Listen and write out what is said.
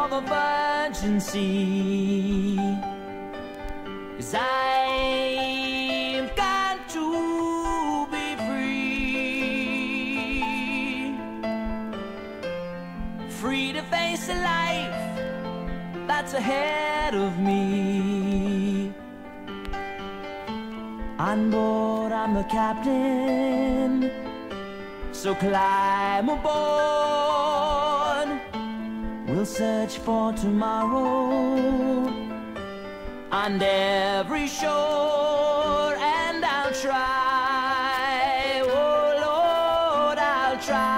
for the virgin sea, 'cause I've got to be free, free to face the life that's ahead of me. On board, I'm the captain, so climb aboard. We'll search for tomorrow on every shore, and I'll try, oh Lord, I'll try.